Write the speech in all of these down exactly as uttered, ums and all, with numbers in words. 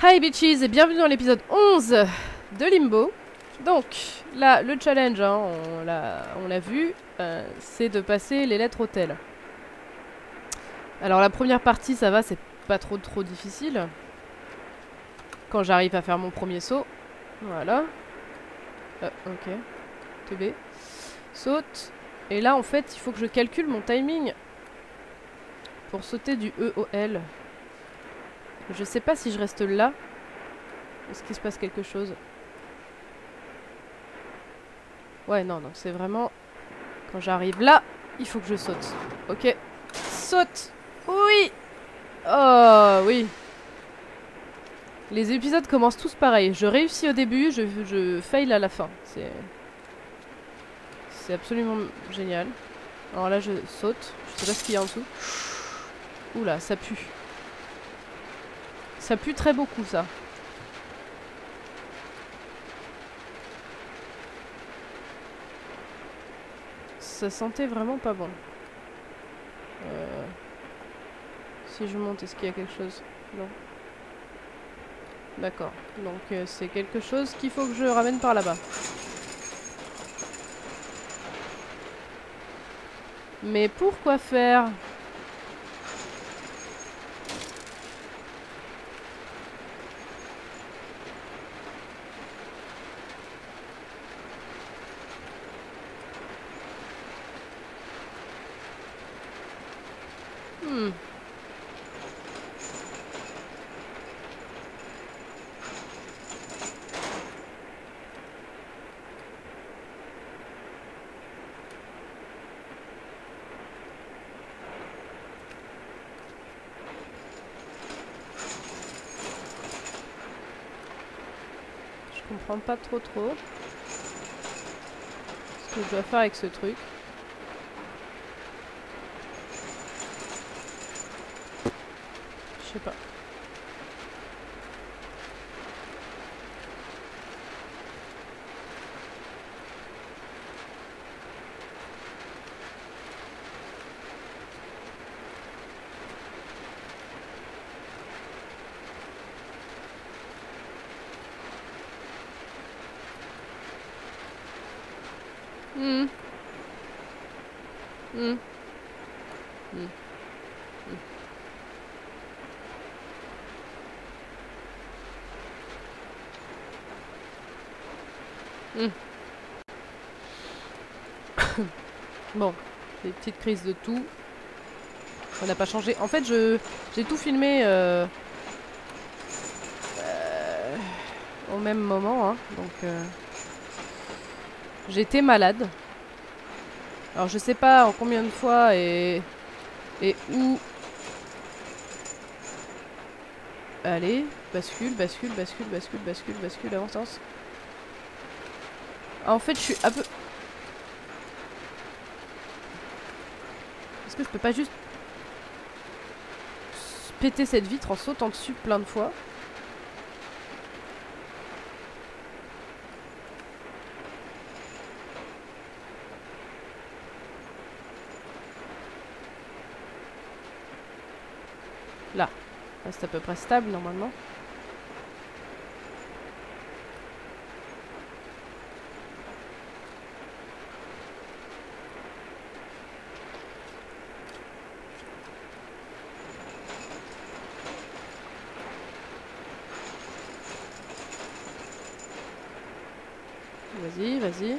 Hi bitches et bienvenue dans l'épisode onze de Limbo. Donc là le challenge, hein, on l'a on l'a vu, euh, c'est de passer les lettres hôtel. Alors la première partie ça va, c'est pas trop trop difficile. Quand j'arrive à faire mon premier saut. Voilà. Euh, ok. T B. Saute. Et là en fait il faut que je calcule mon timing pour sauter du E au L. Je sais pas si je reste là. Est-ce qu'il se passe quelque chose? Ouais, non, donc c'est vraiment... Quand j'arrive là, il faut que je saute. Ok. Saute. Oui. Oh, oui. Les épisodes commencent tous pareil. Je réussis au début, je, je fail à la fin. C'est... C'est absolument génial. Alors là, je saute. Je sais pas ce qu'il y a en dessous. Oula, ça pue. Ça pue très beaucoup, ça. Ça sentait vraiment pas bon. Euh... Si je monte, est-ce qu'il y a quelque chose? Non. D'accord. Donc euh, c'est quelque chose qu'il faut que je ramène par là-bas. Mais pourquoi faire? Hmm. Je comprends pas trop trop ce que je dois faire avec ce truc. Je sais pas. Hmm. Hmm. Hmm. Hmm. Bon, des petites crises de tout. Ça n'a pas changé. En fait, je j'ai tout filmé euh, euh, au même moment, hein, donc euh, j'étais malade. Alors je sais pas en combien de fois et et où. Allez, bascule, bascule, bascule, bascule, bascule, bascule, avance. En fait, je suis un peu... Est-ce que je peux pas juste péter cette vitre en sautant dessus plein de fois? Là. Là, c'est à peu près stable normalement. Vas-y, vas-y.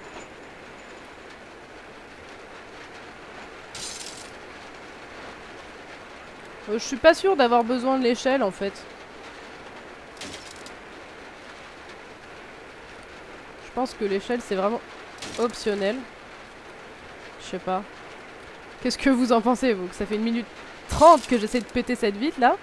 Euh, je suis pas sûre d'avoir besoin de l'échelle en fait. Je pense que l'échelle c'est vraiment optionnel. Je sais pas. Qu'est-ce que vous en pensez, vous? Que ça fait une minute trente que j'essaie de péter cette vitre là?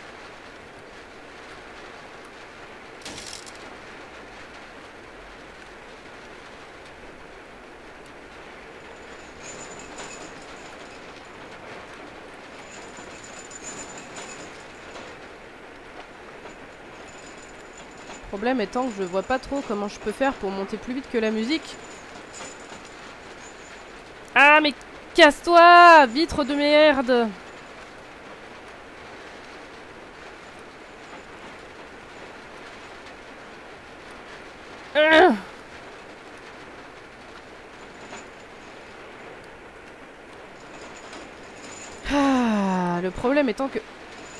Le problème étant que je vois pas trop comment je peux faire pour monter plus vite que la musique. Ah mais casse-toi, vitre de merde! le problème étant que...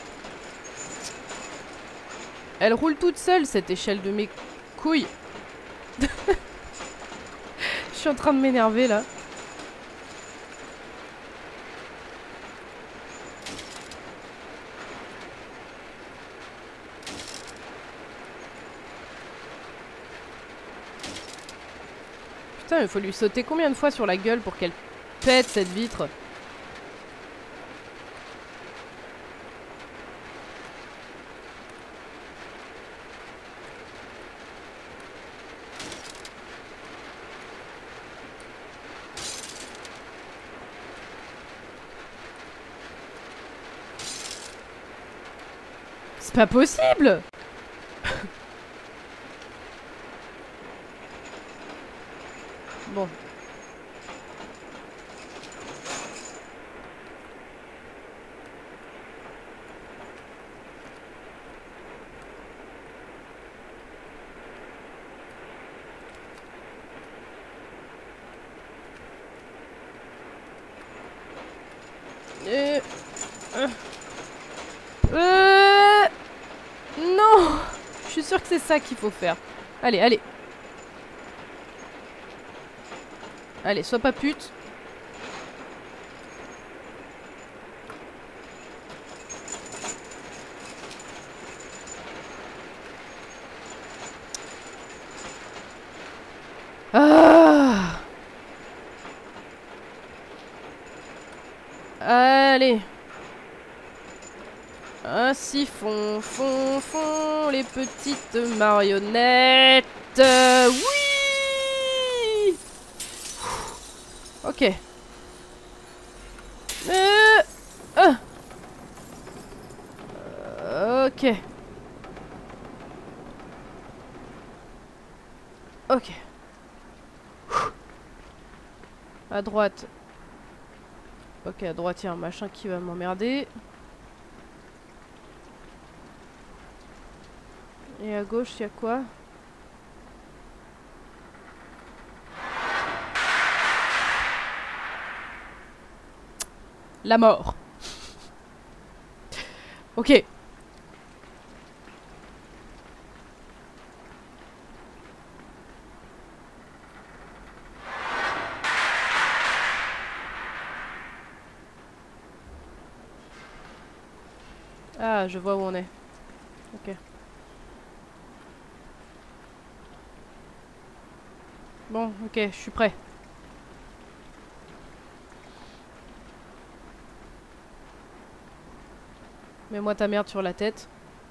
Elle roule toute seule, cette échelle de mes couilles. Je suis en train de m'énerver, là. Putain, il faut lui sauter combien de fois sur la gueule pour qu'elle pète cette vitre? C'est pas possible! Bon. Euh... Euh... Euh... Non! Je suis sûre que c'est ça qu'il faut faire. Allez, allez. Allez, sois pas pute. Ah! Allez. Ainsi font, font, font les petites marionnettes. Euh, oui! Ok. Euh, euh. Euh, ok. Ok. À droite. Ok, à droite, il y a un machin qui va m'emmerder. Et à gauche, il y a quoi? La mort. Ok. Ah, je vois où on est. Ok. Bon, ok, je suis prêt. Mets-moi ta merde sur la tête.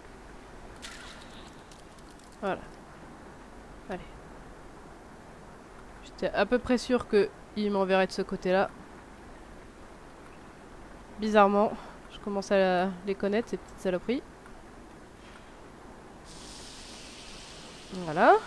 Voilà. Allez. J'étais à peu près sûr qu'il m'enverrait de ce côté-là. Bizarrement, je commence à la- les connaître, ces petites saloperies. Voilà.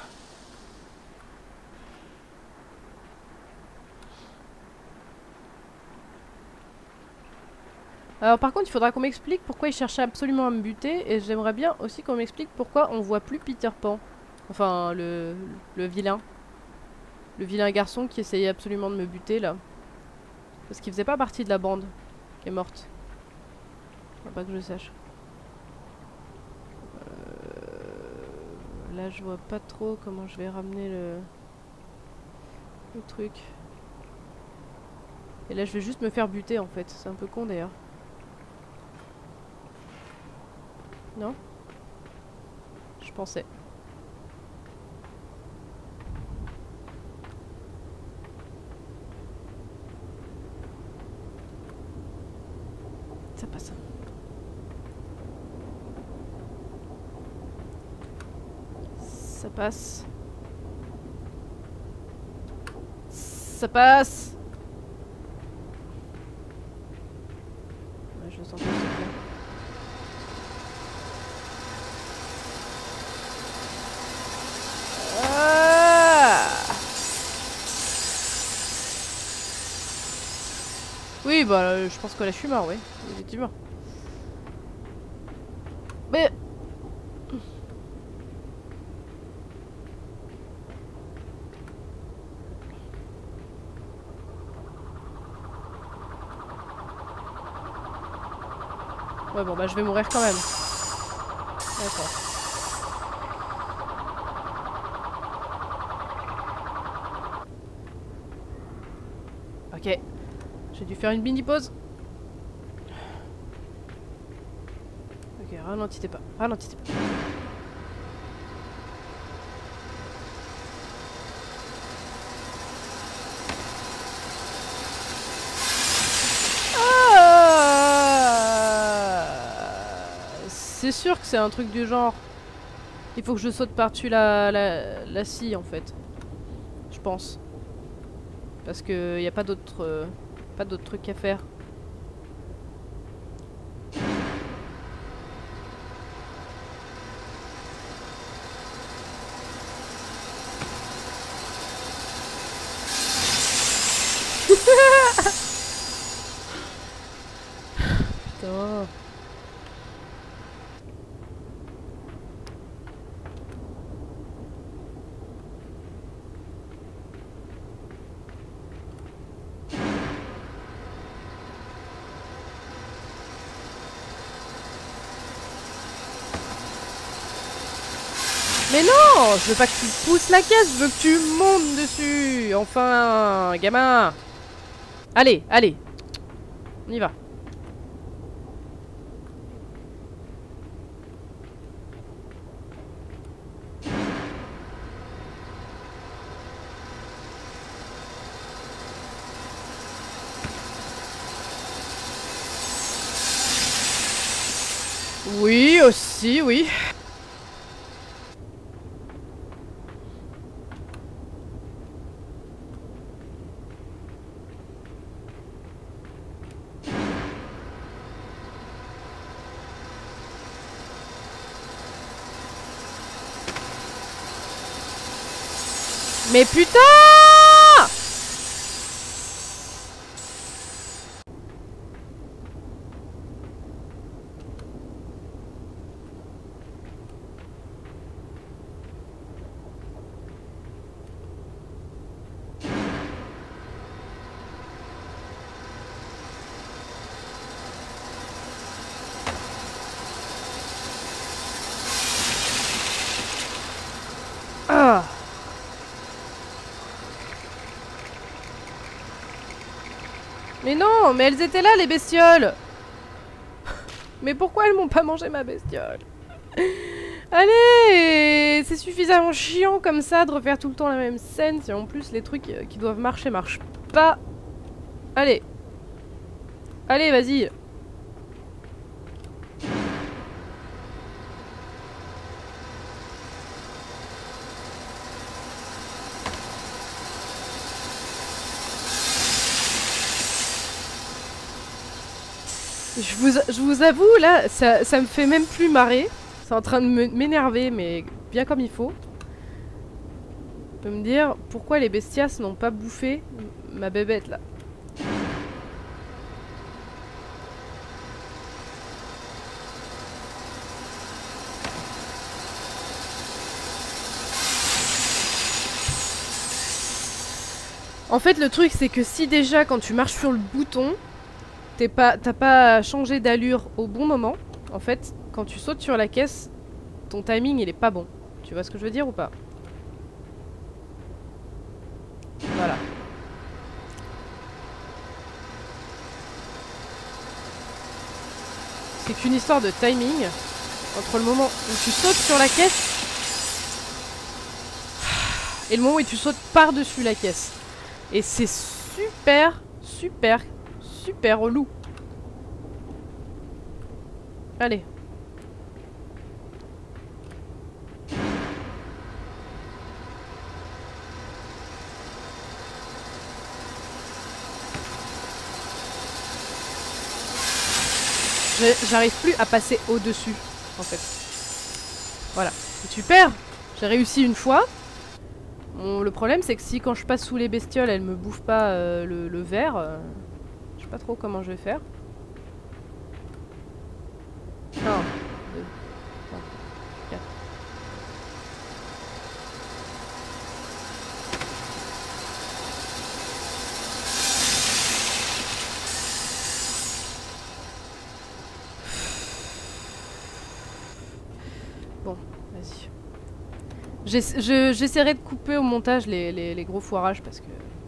Alors par contre, il faudra qu'on m'explique pourquoi il cherchait absolument à me buter. Et j'aimerais bien aussi qu'on m'explique pourquoi on voit plus Peter Pan. Enfin, le, le vilain. Le vilain garçon qui essayait absolument de me buter, là. Parce qu'il faisait pas partie de la bande qui est morte. Faut pas que je sache. Euh... Là, je vois pas trop comment je vais ramener le... le truc. Et là, je vais juste me faire buter, en fait. C'est un peu con, d'ailleurs. Non? Je pensais. Ça passe. Ça passe. Ça passe. Ouais, je le sens pas. Oui, bah, euh, je pense que là, je suis mort, oui. Effectivement. Mais... Ouais, bon, bah je vais mourir quand même. D'accord. Ok. J'ai dû faire une mini pause. Ok, ralentissez pas. Ralentissez pas. C'est sûr que c'est un truc du genre. Il faut que je saute par-dessus la, la, la scie en fait. Je pense. Parce que y a pas d'autre euh, pas d'autres trucs à faire. Putain. Mais non, je veux pas que tu pousses la caisse, je veux que tu montes dessus. Enfin, gamin. Allez, allez. On y va. Oui, aussi, oui. Mais putain! Ah! Mais non, mais elles étaient là les bestioles. Mais pourquoi elles m'ont pas mangé ma bestiole? Allez, c'est suffisamment chiant comme ça de refaire tout le temps la même scène si en plus les trucs qui doivent marcher marchent pas. Allez. Allez, vas-y. Je vous, je vous avoue, là, ça, ça me fait même plus marrer. C'est en train de m'énerver, mais bien comme il faut. Je peux me dire, pourquoi les bestias n'ont pas bouffé ma bébête, là? En fait, le truc, c'est que si déjà, quand tu marches sur le bouton, t'es pas, t'as pas changé d'allure au bon moment, en fait, quand tu sautes sur la caisse, ton timing, il est pas bon. Tu vois ce que je veux dire ou pas? Voilà. C'est qu'une histoire de timing entre le moment où tu sautes sur la caisse et le moment où tu sautes par-dessus la caisse. Et c'est super, super, super relou. Allez. J'arrive plus à passer au-dessus, en fait. Voilà. Super. J'ai réussi une fois. Bon, le problème, c'est que si quand je passe sous les bestioles, elles me bouffent pas euh, le, le verre, euh, je sais pas trop comment je vais faire. un, deux, trois, quatre. J'essaierai de couper au montage les, les, les gros foirages parce que...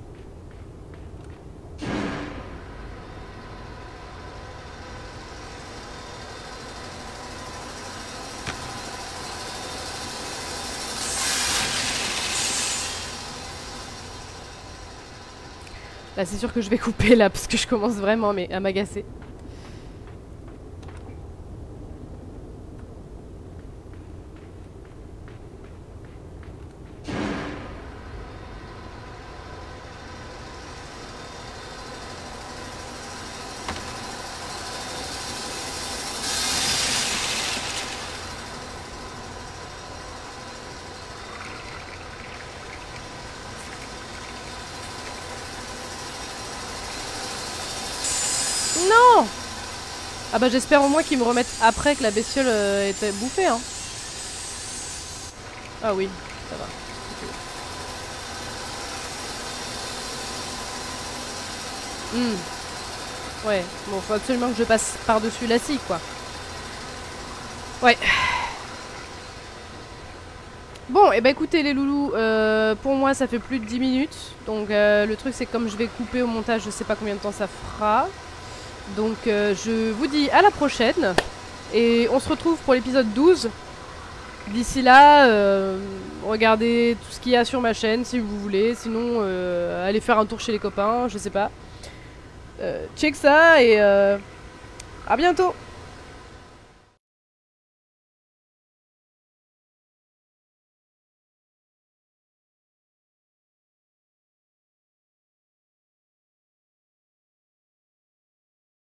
Là c'est sûr que je vais couper là parce que je commence vraiment mais, à m'agacer. Non! Ah bah j'espère au moins qu'ils me remettent après que la bestiole euh, était bouffée hein. Ah oui, ça va. Okay. Hmm. Ouais, bon faut absolument que je passe par-dessus la scie quoi. Ouais. Bon, et eh bah écoutez les loulous, euh, pour moi ça fait plus de dix minutes. Donc euh, le truc c'est que comme je vais couper au montage, je sais pas combien de temps ça fera. Donc euh, je vous dis à la prochaine. Et on se retrouve pour l'épisode douze. D'ici là, euh, regardez tout ce qu'il y a sur ma chaîne si vous voulez. Sinon, euh, allez faire un tour chez les copains, je sais pas. Euh, check ça et euh, à bientôt!